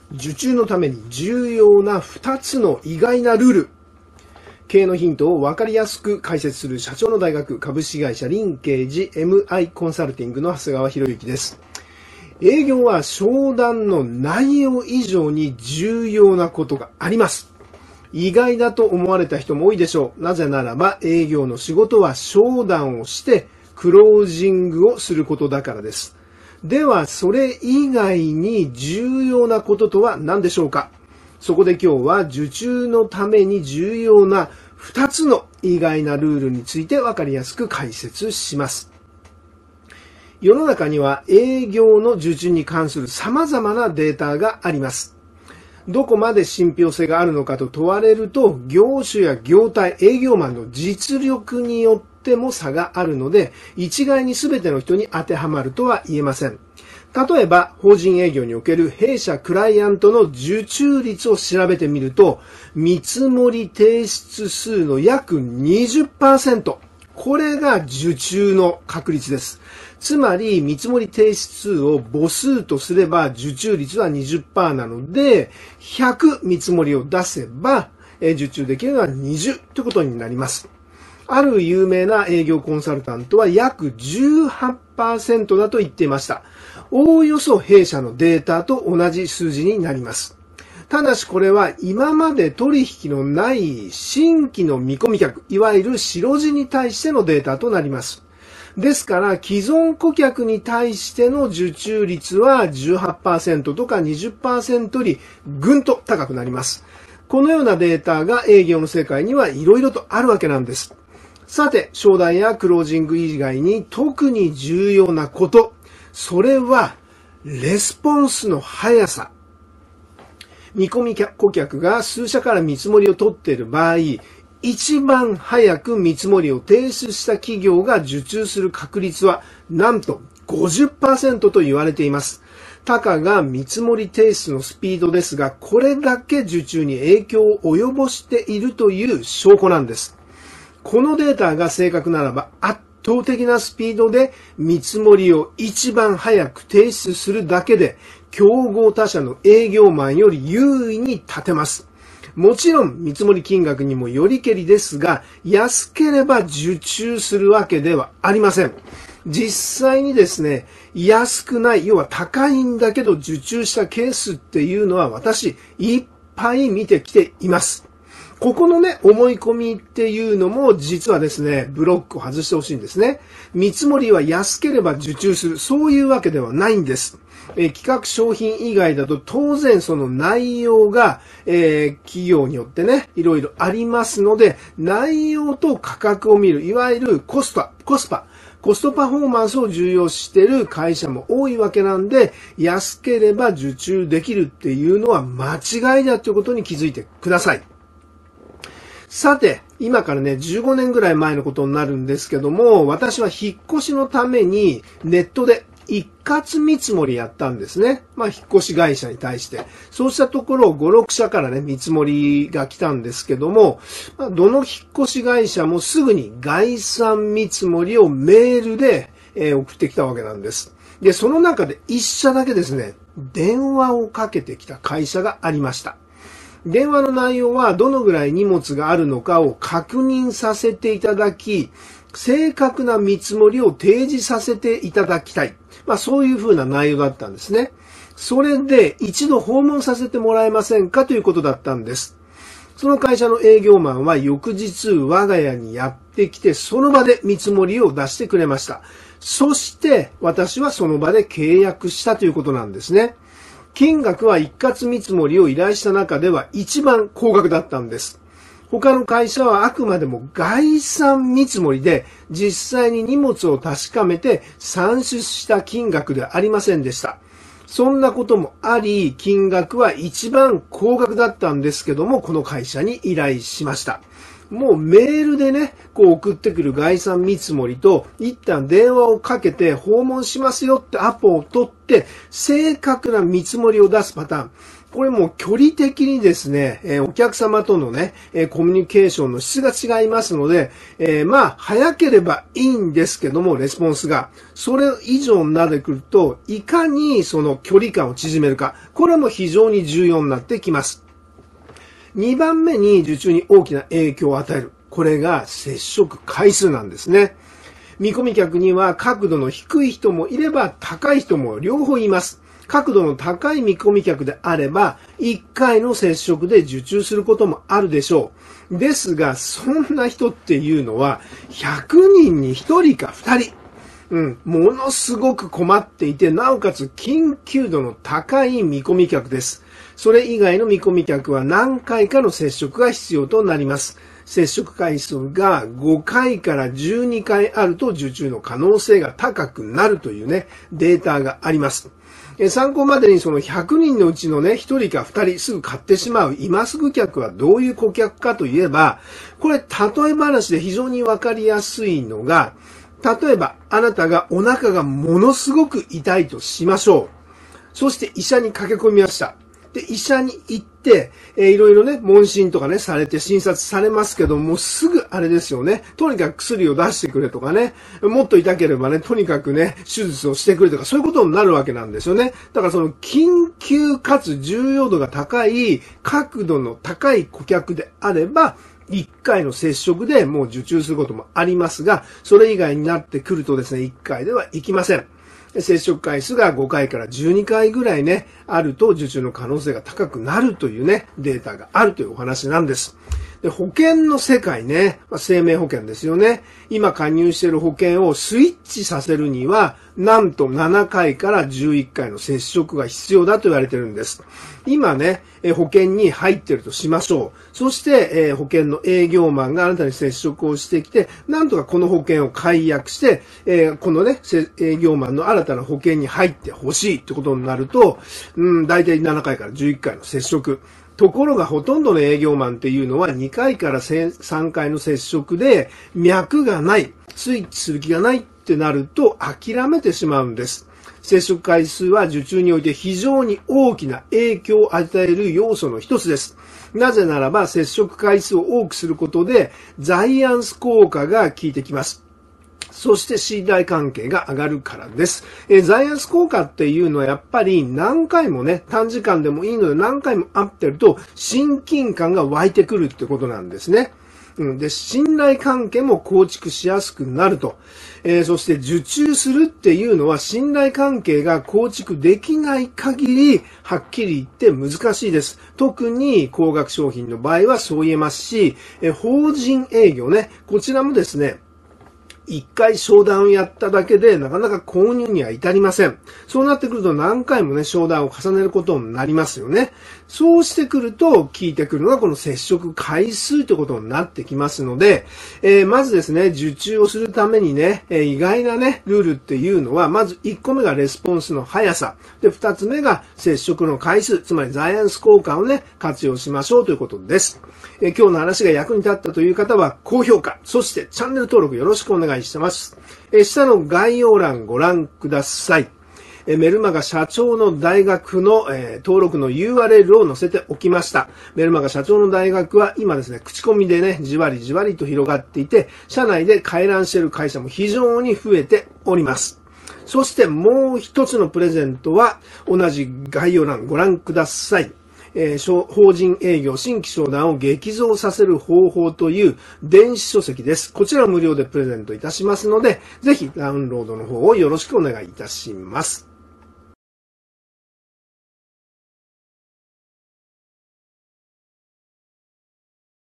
受注のために重要な2つの意外なルール。経営のヒントを分かりやすく解説する社長の大学株式会社リンケージ MI コンサルティングの長谷川博之です。営業は商談の内容以上に重要なことがあります。意外だと思われた人も多いでしょう。なぜならば営業の仕事は商談をしてクロージングをすることだからです。ではそれ以外に重要なこととは何でしょうか。そこで今日は受注のために重要な2つの意外なルールについて分かりやすく解説します。世の中には営業の受注に関する様々なデータがあります。どこまで信憑性があるのかと問われると、業種や業態、営業マンの実力によっても差があるので、一概に全ての人に当てはまるとは言えません。例えば、法人営業における弊社クライアントの受注率を調べてみると、見積提出数の約 20%。これが受注の確率です。つまり、見積提出数を母数とすれば受注率は 20% なので、100見積もりを出せば、受注できるのは20ということになります。ある有名な営業コンサルタントは約 18% だと言っていました。おおよそ弊社のデータと同じ数字になります。ただしこれは今まで取引のない新規の見込み客、いわゆる白字に対してのデータとなります。ですから既存顧客に対しての受注率は 18% とか 20% よりぐんと高くなります。このようなデータが営業の世界にはいろいろとあるわけなんです。さて、商談やクロージング以外に特に重要なこと、それはレスポンスの速さ。見込み顧客が数社から見積もりを取っている場合、一番早く見積もりを提出した企業が受注する確率はなんと 50% と言われています。たかが見積もり提出のスピードですが、これだけ受注に影響を及ぼしているという証拠なんです。このデータが正確ならば圧倒的なスピードで見積もりを一番早く提出するだけで競合他社の営業マンより優位に立てます。もちろん見積もり金額にもよりけりですが、安ければ受注するわけではありません。実際にですね、安くない、要は高いんだけど受注したケースっていうのは私いっぱい見てきています。ここのね、思い込みっていうのも実はですね、ブロックを外してほしいんですね。見積もりは安ければ受注する、そういうわけではないんです。企画商品以外だと当然その内容が、企業によってね、いろいろありますので、内容と価格を見る、いわゆるコストパフォーマンスを重要視している会社も多いわけなんで、安ければ受注できるっていうのは間違いだということに気づいてください。さて、今からね、15年ぐらい前のことになるんですけども、私は引っ越しのためにネットで一括見積もりやったんですね。引っ越し会社に対して。そうしたところ、5、6社からね、見積もりが来たんですけども、どの引っ越し会社もすぐに概算見積もりをメールで、送ってきたわけなんです。で、その中で1社だけですね、電話をかけてきた会社がありました。電話の内容はどのぐらい荷物があるのかを確認させていただき、正確な見積もりを提示させていただきたい。そういうふうな内容だったんですね。それで一度訪問させてもらえませんかということだったんです。その会社の営業マンは翌日我が家にやってきてその場で見積もりを出してくれました。そして私はその場で契約したということなんですね。金額は一括見積もりを依頼した中では一番高額だったんです。他の会社はあくまでも概算見積もりで実際に荷物を確かめて算出した金額ではありませんでした。そんなこともあり、金額は一番高額だったんですけども、この会社に依頼しました。 もうメールでね、こう送ってくる概算見積もりと、一旦電話をかけて訪問しますよってアポを取って、正確な見積もりを出すパターン。これもう距離的にですね、お客様とのね、コミュニケーションの質が違いますので、早ければいいんですけども、レスポンスが。それ以上になってくると、いかにその距離感を縮めるか。これも非常に重要になってきます。2番目に受注に大きな影響を与える。これが接触回数なんですね。見込み客には角度の低い人もいれば高い人も両方います。角度の高い見込み客であれば、1回の接触で受注することもあるでしょう。ですが、そんな人っていうのは、100人に1人か2人。ものすごく困っていて、なおかつ緊急度の高い見込み客です。それ以外の見込み客は何回かの接触が必要となります。接触回数が5回から12回あると受注の可能性が高くなるというね、データがあります。参考までにその100人のうちのね、1人か2人すぐ買ってしまう今すぐ客はどういう顧客かといえば、これ例え話で非常にわかりやすいのが、例えばあなたがお腹がものすごく痛いとしましょう。そして医者に駆け込みました。で、医者に行って、いろいろね、問診とかね、されて診察されますけども、すぐあれですよね。とにかく薬を出してくれとかね、もっと痛ければね、とにかくね、手術をしてくれとか、そういうことになるわけなんですよね。だからその、緊急かつ重要度が高い、角度の高い顧客であれば、1回の接触でもう受注することもありますが、それ以外になってくるとですね、1回ではいきません。接触回数が5回から12回ぐらいね、あると受注の可能性が高くなるというね、データがあるというお話なんです。で、保険の世界ね、生命保険ですよね。今加入している保険をスイッチさせるには、なんと7回から11回の接触が必要だと言われているんです。今ね、保険に入っているとしましょう。そして、保険の営業マンがあなたに接触をしてきて、なんとかこの保険を解約して、このね、営業マンの新たな保険に入ってほしいってことになると、大体7回から11回の接触。ところがほとんどの営業マンっていうのは2回から3回の接触で脈がない、スイッチする気がないってなると諦めてしまうんです。接触回数は受注において非常に大きな影響を与える要素の一つです。なぜならば接触回数を多くすることでザイアンス効果が効いてきます。そして信頼関係が上がるからです。ザイアンス効果っていうのはやっぱり何回もね、短時間でもいいので何回も会ってると親近感が湧いてくるってことなんですね。で、信頼関係も構築しやすくなると。そして受注するっていうのは信頼関係が構築できない限り、はっきり言って難しいです。特に高額商品の場合はそう言えますし、法人営業ね、こちらもですね、一回商談をやっただけでなかなか購入には至りません。そうなってくると何回もね、商談を重ねることになりますよね。そうしてくると、効いてくるのがこの接触回数ということになってきますので、まずですね、受注をするためにね、意外なね、ルールっていうのは、まず1個目がレスポンスの速さ。で、2つ目が接触の回数、つまりザイアンス効果をね、活用しましょうということです。今日の話が役に立ったという方は、高評価、そしてチャンネル登録よろしくお願いしてます。下の概要欄ご覧ください。メルマガ社長の大学の、登録の URL を載せておきました。メルマガ社長の大学は今ですね、口コミでね、じわりじわりと広がっていて、社内で回覧している会社も非常に増えております。そしてもう一つのプレゼントは、同じ概要欄ご覧ください。法人営業新規商談を激増させる方法という電子書籍です。こちら無料でプレゼントいたしますので、ぜひダウンロードの方をよろしくお願いいたします。